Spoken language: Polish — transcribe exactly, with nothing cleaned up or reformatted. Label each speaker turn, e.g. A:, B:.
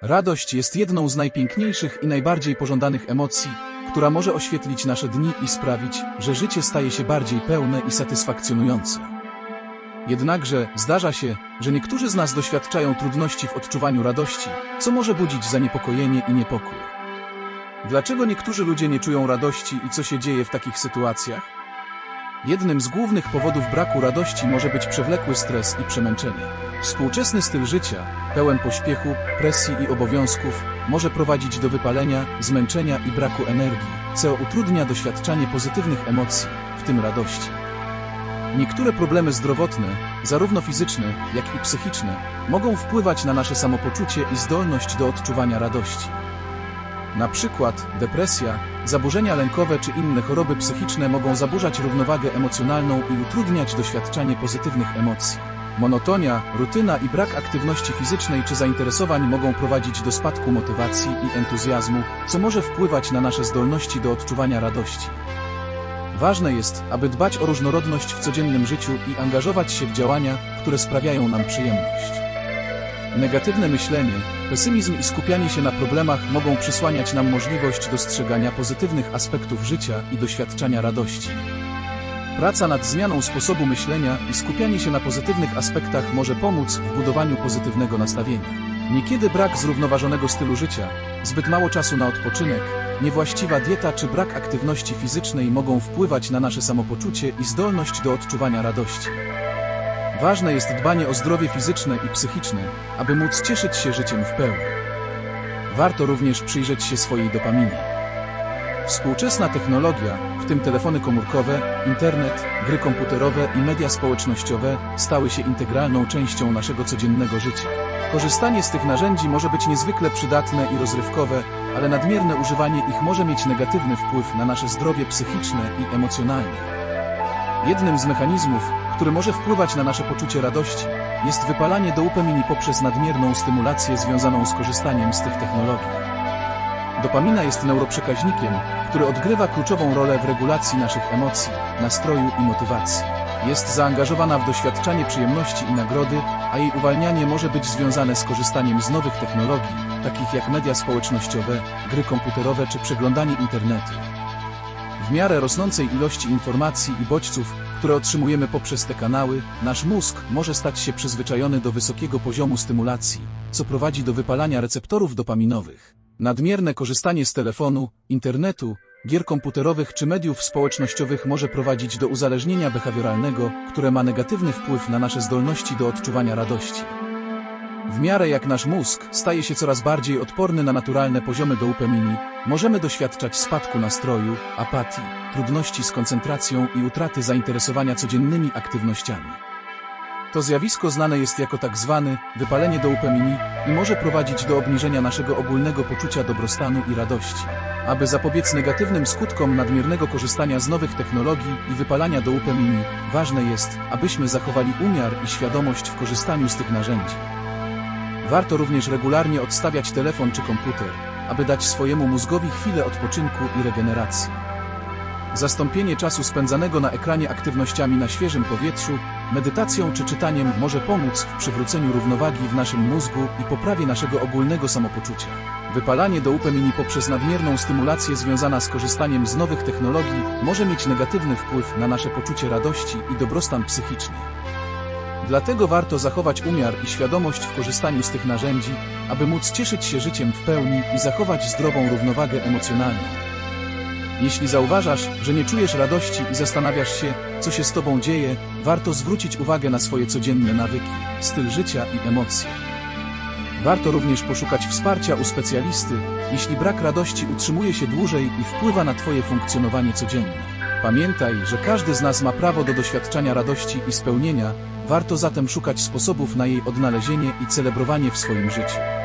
A: Radość jest jedną z najpiękniejszych i najbardziej pożądanych emocji, która może oświetlić nasze dni i sprawić, że życie staje się bardziej pełne i satysfakcjonujące. Jednakże zdarza się, że niektórzy z nas doświadczają trudności w odczuwaniu radości, co może budzić zaniepokojenie i niepokój. Dlaczego niektórzy ludzie nie czują radości i co się dzieje w takich sytuacjach? Jednym z głównych powodów braku radości może być przewlekły stres i przemęczenie. Współczesny styl życia, pełen pośpiechu, presji i obowiązków, może prowadzić do wypalenia, zmęczenia i braku energii, co utrudnia doświadczanie pozytywnych emocji, w tym radości. Niektóre problemy zdrowotne, zarówno fizyczne, jak i psychiczne, mogą wpływać na nasze samopoczucie i zdolność do odczuwania radości. Na przykład depresja, zaburzenia lękowe czy inne choroby psychiczne mogą zaburzać równowagę emocjonalną i utrudniać doświadczanie pozytywnych emocji. Monotonia, rutyna i brak aktywności fizycznej czy zainteresowań mogą prowadzić do spadku motywacji i entuzjazmu, co może wpływać na nasze zdolności do odczuwania radości. Ważne jest, aby dbać o różnorodność w codziennym życiu i angażować się w działania, które sprawiają nam przyjemność. Negatywne myślenie, pesymizm i skupianie się na problemach mogą przysłaniać nam możliwość dostrzegania pozytywnych aspektów życia i doświadczania radości. Praca nad zmianą sposobu myślenia i skupianie się na pozytywnych aspektach może pomóc w budowaniu pozytywnego nastawienia. Niekiedy brak zrównoważonego stylu życia, zbyt mało czasu na odpoczynek, niewłaściwa dieta czy brak aktywności fizycznej mogą wpływać na nasze samopoczucie i zdolność do odczuwania radości. Ważne jest dbanie o zdrowie fizyczne i psychiczne, aby móc cieszyć się życiem w pełni. Warto również przyjrzeć się swojej dopaminie. Współczesna technologia, w tym telefony komórkowe, internet, gry komputerowe i media społecznościowe, stały się integralną częścią naszego codziennego życia. Korzystanie z tych narzędzi może być niezwykle przydatne i rozrywkowe, ale nadmierne używanie ich może mieć negatywny wpływ na nasze zdrowie psychiczne i emocjonalne. Jednym z mechanizmów, który może wpływać na nasze poczucie radości, jest wypalanie dopaminy poprzez nadmierną stymulację związaną z korzystaniem z tych technologii. Dopamina jest neuroprzekaźnikiem, który odgrywa kluczową rolę w regulacji naszych emocji, nastroju i motywacji. Jest zaangażowana w doświadczanie przyjemności i nagrody, a jej uwalnianie może być związane z korzystaniem z nowych technologii, takich jak media społecznościowe, gry komputerowe czy przeglądanie internetu. W miarę rosnącej ilości informacji i bodźców, które otrzymujemy poprzez te kanały, nasz mózg może stać się przyzwyczajony do wysokiego poziomu stymulacji, co prowadzi do wypalania receptorów dopaminowych. Nadmierne korzystanie z telefonu, internetu, gier komputerowych czy mediów społecznościowych może prowadzić do uzależnienia behawioralnego, które ma negatywny wpływ na nasze zdolności do odczuwania radości. W miarę jak nasz mózg staje się coraz bardziej odporny na naturalne poziomy dopaminy, możemy doświadczać spadku nastroju, apatii, trudności z koncentracją i utraty zainteresowania codziennymi aktywnościami. To zjawisko znane jest jako tak zwane wypalenie dopaminy i może prowadzić do obniżenia naszego ogólnego poczucia dobrostanu i radości. Aby zapobiec negatywnym skutkom nadmiernego korzystania z nowych technologii i wypalania dopaminy, ważne jest, abyśmy zachowali umiar i świadomość w korzystaniu z tych narzędzi. Warto również regularnie odstawiać telefon czy komputer, aby dać swojemu mózgowi chwilę odpoczynku i regeneracji. Zastąpienie czasu spędzanego na ekranie aktywnościami na świeżym powietrzu, medytacją czy czytaniem może pomóc w przywróceniu równowagi w naszym mózgu i poprawie naszego ogólnego samopoczucia. Wypalanie dopaminy poprzez nadmierną stymulację związana z korzystaniem z nowych technologii może mieć negatywny wpływ na nasze poczucie radości i dobrostan psychiczny. Dlatego warto zachować umiar i świadomość w korzystaniu z tych narzędzi, aby móc cieszyć się życiem w pełni i zachować zdrową równowagę emocjonalną. Jeśli zauważasz, że nie czujesz radości i zastanawiasz się, co się z tobą dzieje, warto zwrócić uwagę na swoje codzienne nawyki, styl życia i emocje. Warto również poszukać wsparcia u specjalisty, jeśli brak radości utrzymuje się dłużej i wpływa na twoje funkcjonowanie codzienne. Pamiętaj, że każdy z nas ma prawo do doświadczania radości i spełnienia, warto zatem szukać sposobów na jej odnalezienie i celebrowanie w swoim życiu.